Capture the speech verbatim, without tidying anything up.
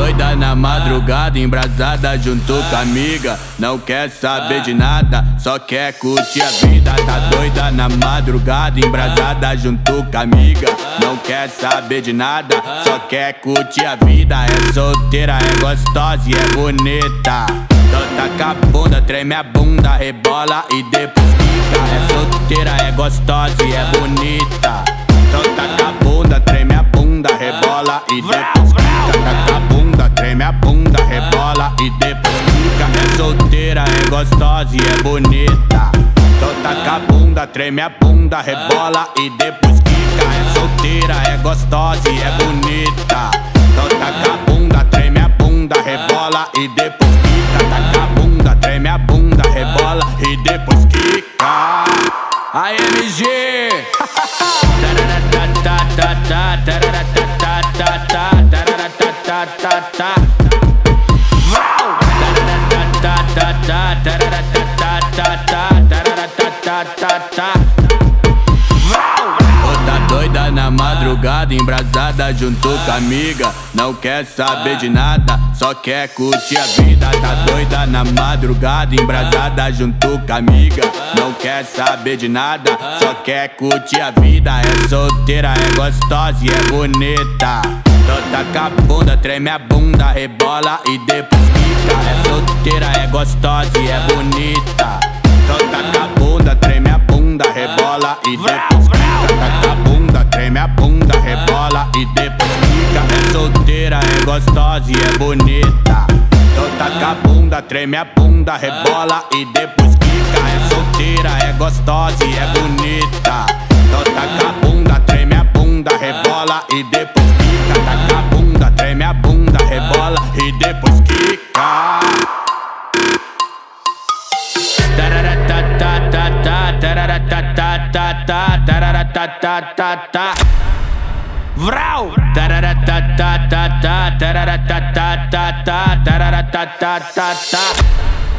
doida na madrugada, embrasada junto com a amiga. Não quer saber de nada, só quer curtir a vida. Tá doida na madrugada, embrasada junto com a amiga. Não quer saber de nada, só quer curtir a vida. É solteira, é gostosa e é bonita. Então taca a bunda, treme a bunda, rebola e depois quica. É solteira, é gostosa e é bonita. Então taca a bunda, treme a bunda, rebola e depois quica. Taca a bunda, treme a bunda, rebola e depois quica. É solteira, é gostosa e é bonita. Então taca a bunda, treme a bunda, rebola e depois quica. É solteira, é gostosa e é bonita. Então taca a bunda, treme a bunda, rebola e depois quica. Taca a bunda, treme a bunda, rebola e depois quica. A M G Tá doida na madrugada, embrasada junto com a amiga. Não quer saber de nada, só quer curtir a vida. Tá doida na madrugada, embrasada junto com a amiga. Não quer saber de nada, só quer curtir a vida. É solteira, é gostosa e é bonita. Então taca a bunda, treme a bunda, rebola e depois quica. É solteira, é gostosa e é bonita. Então taca a bunda, treme a bunda, rebola e depois quica. Taca a bunda, treme a bunda, rebola e depois quica. É solteira, é gostosa e é bonita. Então taca a bunda, treme a bunda, rebola e depois quica. É solteira, é gostosa e é bonita. Então taca a bunda, treme a bunda, rebola e depois quica. Taca a bunda, treme a bunda, rebola e depois quica. Vrau! Tararatatata, tararatatata, tararatatata.